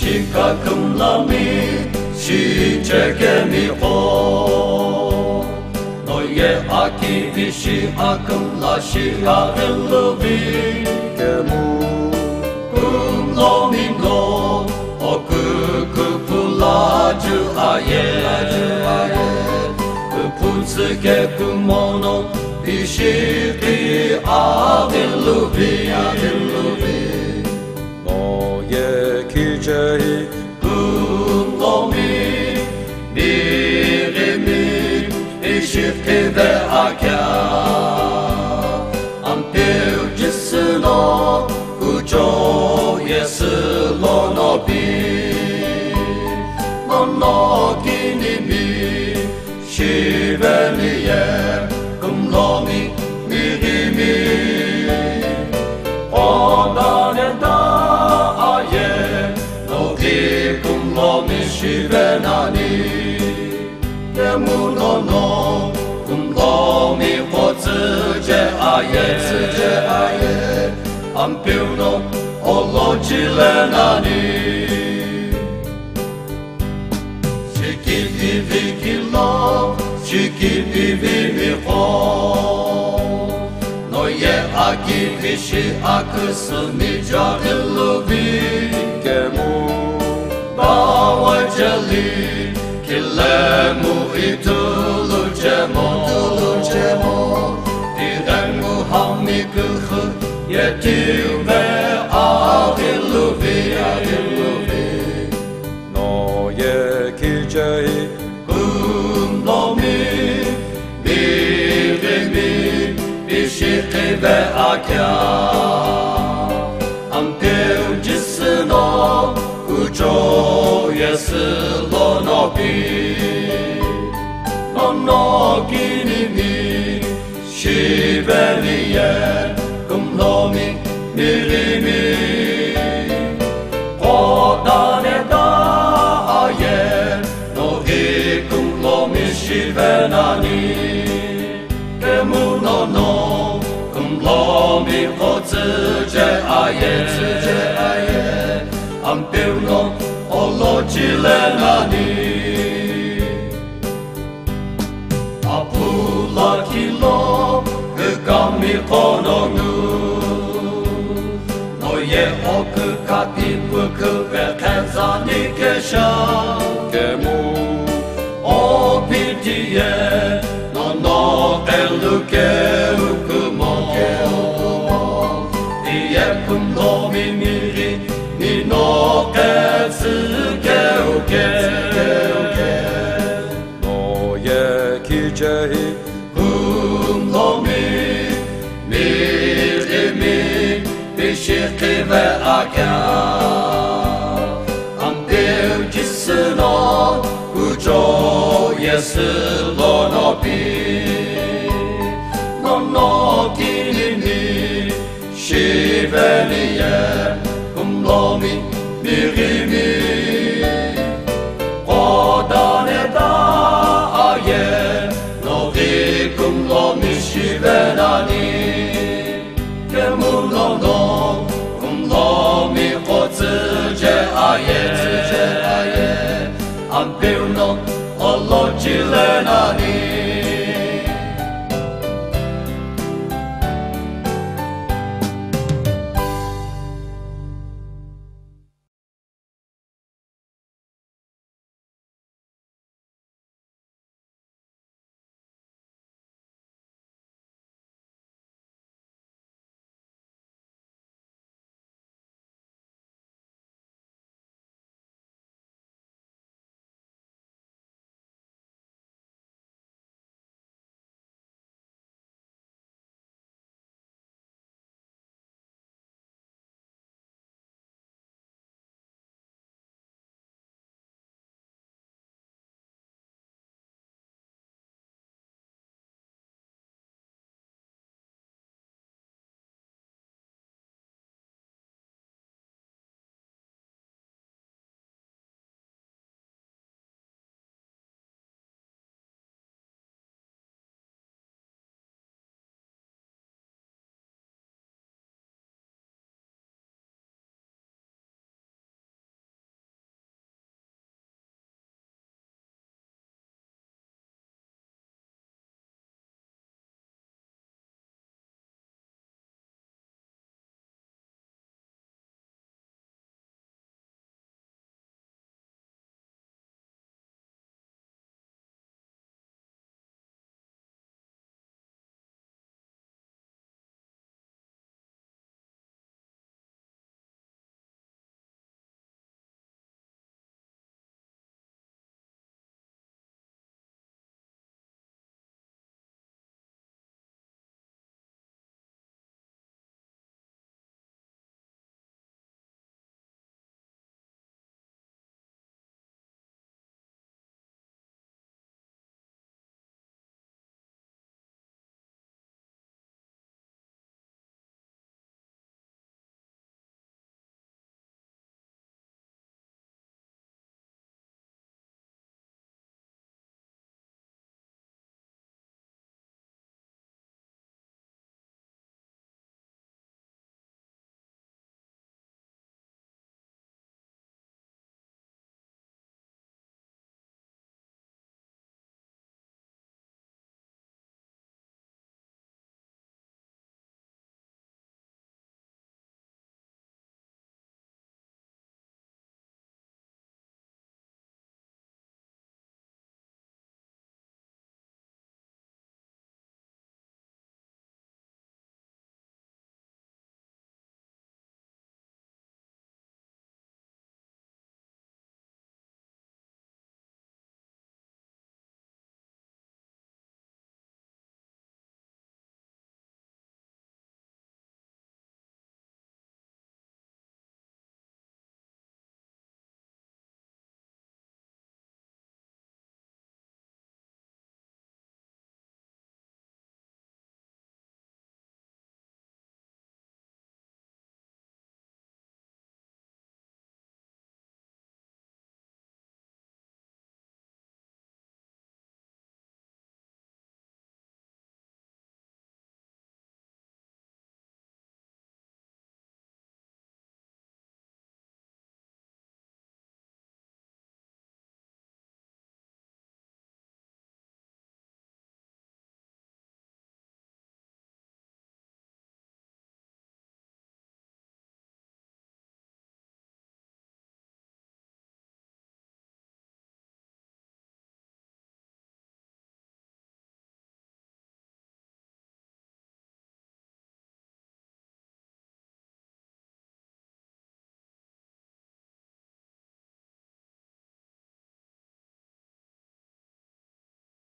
시카금 라미 시제게미호 너의 아끼비 시아금 라시아 엘루비 Kemu 금로민로 어그그불라주 아예 그분스게 그모노 비시비 아딜루비 너의 기제히 금로미 미리미 비시비베 아갸 안필지스노 구조 예스로노비 너너기니미 시베니에 금로미 미리미 오다네다 아예 너기 금로미 시베나니 예무노노 금로미 호즈제 아예 안필노 올로질레나니 시키비비킬로 시키비비미호 너의 아기비시 아크스미자 일루비 Kemu 바와젤리 킬레무 이툴루제모 디랭무 하미크흐 예티베 아딜루비 너의 기제히 금로미 미리미 비시티베 아갸 안필지스노 구조 예스로노비 너너기니미 시베니에 금로미 미리미 고단에다 아예 너희 금로미 시베나니 깨무노노 금로미 호즈제 아예 안필노 올로질레나니 아플라킬로 그감미 호노누 너의 오크카피 부크베 텐사니 계셔 Kemu 오피티에 너너 엘루게 우크모 디에 금로미 미리 니노케스게 우게 너의 기제히 금로미 미리미 비시키베 아갸 안필지스노 구조 예스로노비 너너기니미 시베니에 금로미 미리미 고단에다 아예 너희 금로미 시베나니 깨무노노 금로미 호즈제 아예 안필노 올로질레나니